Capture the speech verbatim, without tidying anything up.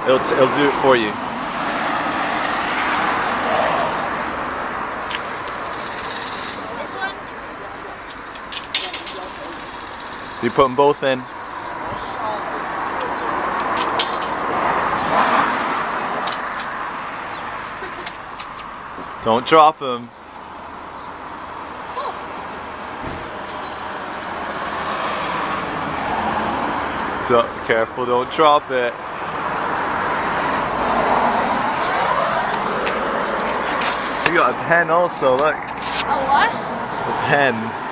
It'll, t it'll do it for you. This one? You put them both in. Don't drop them. So, careful, don't drop it. You got a pen also, look. A what? A pen.